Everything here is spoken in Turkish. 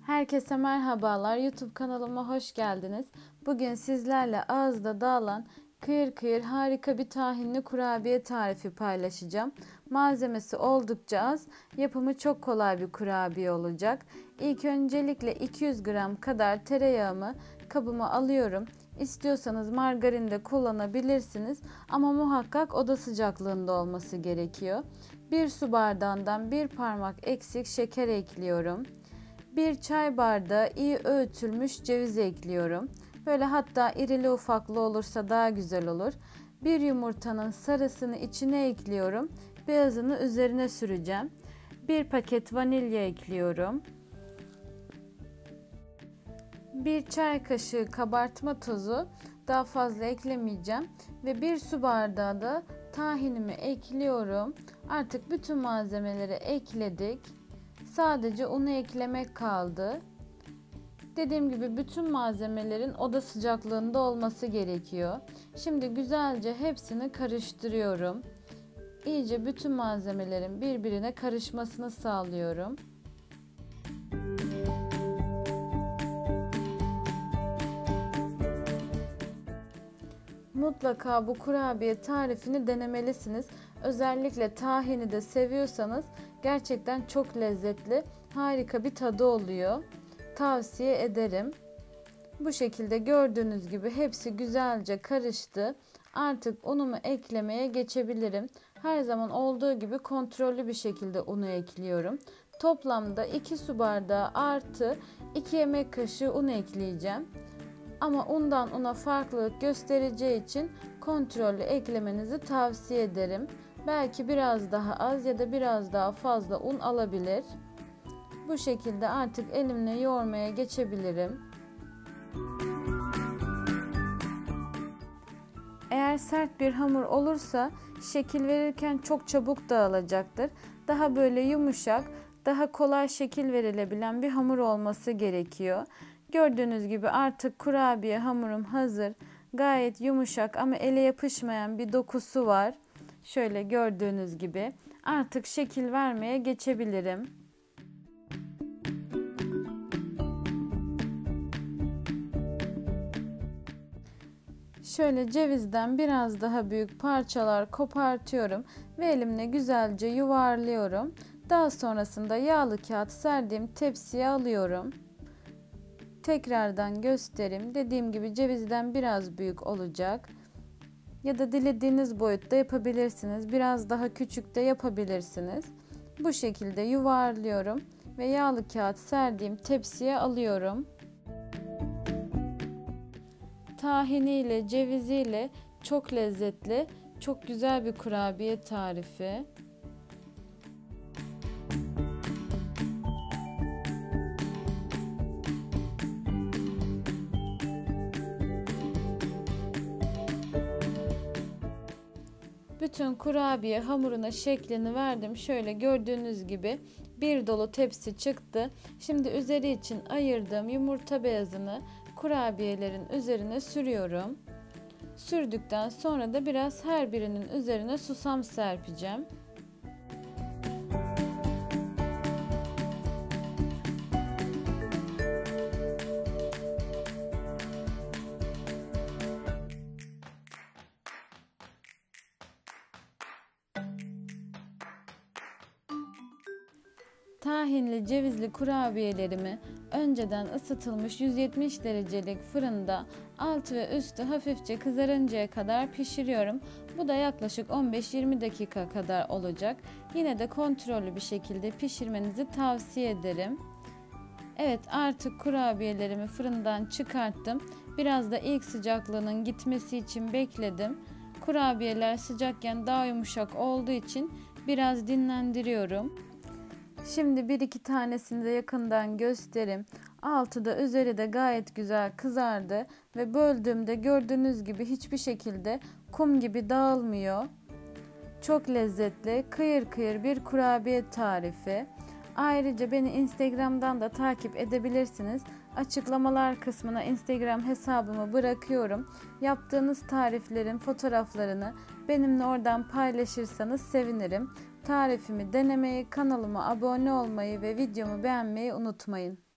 Herkese merhabalar. YouTube kanalıma hoş geldiniz. Bugün sizlerle ağızda dağılan kıyır kıyır harika bir tahinli kurabiye tarifi paylaşacağım. Malzemesi oldukça az, yapımı çok kolay bir kurabiye olacak. İlk öncelikle 200 gram kadar tereyağımı kabıma alıyorum. İstiyorsanız margarin de kullanabilirsiniz ama muhakkak oda sıcaklığında olması gerekiyor. 1 su bardağından 1 parmak eksik şeker ekliyorum. 1 çay bardağı iyi öğütülmüş ceviz ekliyorum. Böyle hatta irili ufaklı olursa daha güzel olur. 1 yumurtanın sarısını içine ekliyorum. Beyazını üzerine süreceğim. 1 paket vanilya ekliyorum. 1 çay kaşığı kabartma tozu, daha fazla eklemeyeceğim. Ve 1 su bardağı da tahinimi ekliyorum. Artık bütün malzemeleri ekledik. Sadece unu eklemek kaldı. Dediğim gibi bütün malzemelerin oda sıcaklığında olması gerekiyor. Şimdi güzelce hepsini karıştırıyorum. İyice bütün malzemelerin birbirine karışmasını sağlıyorum. Mutlaka bu kurabiye tarifini denemelisiniz. Özellikle tahini de seviyorsanız gerçekten çok lezzetli, harika bir tadı oluyor. Tavsiye ederim. Bu şekilde gördüğünüz gibi hepsi güzelce karıştı. Artık unumu eklemeye geçebilirim. Her zaman olduğu gibi kontrollü bir şekilde unu ekliyorum. Toplamda 2 su bardağı artı 2 yemek kaşığı un ekleyeceğim. Ama undan una farklılık göstereceği için kontrollü eklemenizi tavsiye ederim. Belki biraz daha az ya da biraz daha fazla un alabilir. Bu şekilde artık elimle yoğurmaya geçebilirim. Eğer sert bir hamur olursa şekil verirken çok çabuk dağılacaktır. Daha böyle yumuşak, daha kolay şekil verilebilen bir hamur olması gerekiyor. Gördüğünüz gibi artık kurabiye hamurum hazır. Gayet yumuşak ama ele yapışmayan bir dokusu var. Şöyle gördüğünüz gibi artık şekil vermeye geçebilirim. Şöyle cevizden biraz daha büyük parçalar kopartıyorum ve elimle güzelce yuvarlıyorum. Daha sonrasında yağlı kağıt serdiğim tepsiye alıyorum. Tekrardan göstereyim. Dediğim gibi cevizden biraz büyük olacak. Ya da dilediğiniz boyutta yapabilirsiniz. Biraz daha küçük de yapabilirsiniz. Bu şekilde yuvarlıyorum ve yağlı kağıt serdiğim tepsiye alıyorum. Tahiniyle, ceviziyle çok lezzetli, çok güzel bir kurabiye tarifi. Bütün kurabiye hamuruna şeklini verdim. Şöyle gördüğünüz gibi bir dolu tepsi çıktı. Şimdi üzeri için ayırdığım yumurta beyazını kurabiyelerin üzerine sürüyorum. Sürdükten sonra da biraz her birinin üzerine susam serpeceğim. Tahinli cevizli kurabiyelerimi önceden ısıtılmış 170 derecelik fırında altı ve üstü hafifçe kızarıncaya kadar pişiriyorum. Bu da yaklaşık 15-20 dakika kadar olacak. Yine de kontrollü bir şekilde pişirmenizi tavsiye ederim. Evet, artık kurabiyelerimi fırından çıkarttım. Biraz da ilk sıcaklığının gitmesi için bekledim. Kurabiyeler sıcakken daha yumuşak olduğu için biraz dinlendiriyorum. Şimdi bir iki tanesini de yakından göstereyim. Altı da üzeri de gayet güzel kızardı ve böldüğümde gördüğünüz gibi hiçbir şekilde kum gibi dağılmıyor. Çok lezzetli, kıyır kıyır bir kurabiye tarifi. Ayrıca beni Instagram'dan da takip edebilirsiniz. Açıklamalar kısmına Instagram hesabımı bırakıyorum. Yaptığınız tariflerin fotoğraflarını benimle oradan paylaşırsanız sevinirim. Tarifimi denemeyi, kanalıma abone olmayı ve videomu beğenmeyi unutmayın.